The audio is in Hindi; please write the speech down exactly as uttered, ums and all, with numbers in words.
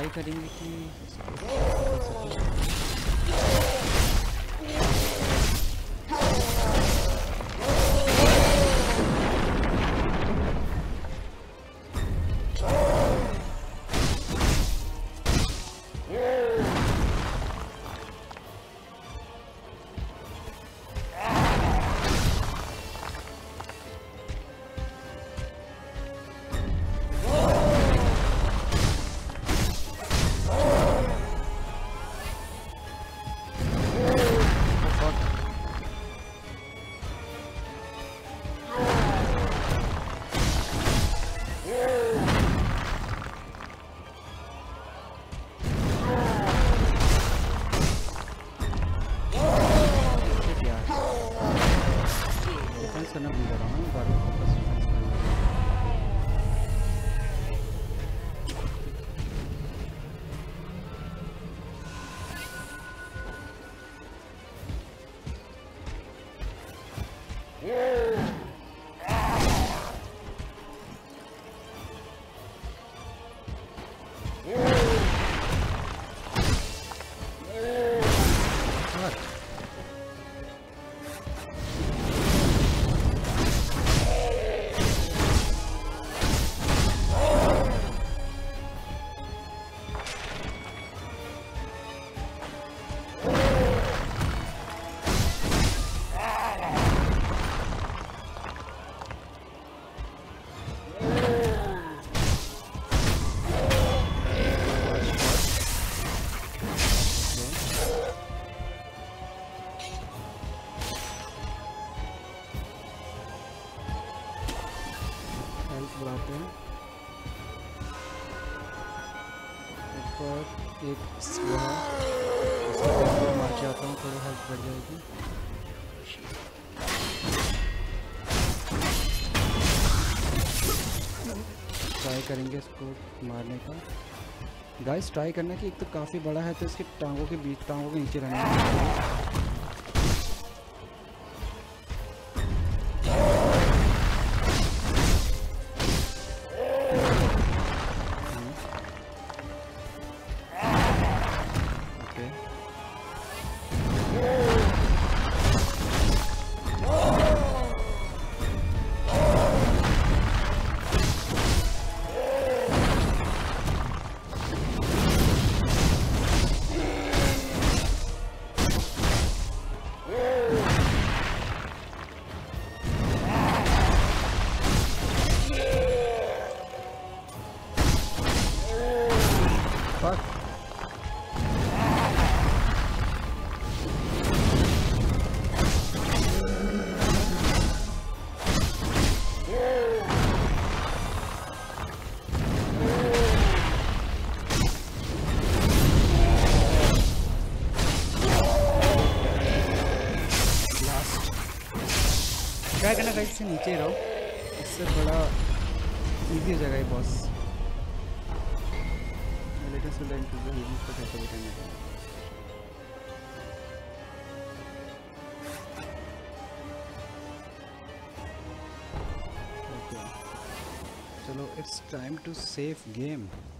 ट्राई करेंगे कि बढ़ाते हैं ऊपर एक वो है इसको मार के आता हूँ, थोड़ी हेल्प बढ़ जाएगी। ट्राई करेंगे इसको मारने का। गाइस ट्राई करना कि एक तो काफ़ी बड़ा है तो इसकी टांगों के बीच टांगों के नीचे रहने चाहिए। ट्राई करना गाइस से नीचे रहो, इससे बड़ा इजी हो जाएगा ये boss. Latest learn to the use को कैसे करना है। ओके चलो it's time to save game.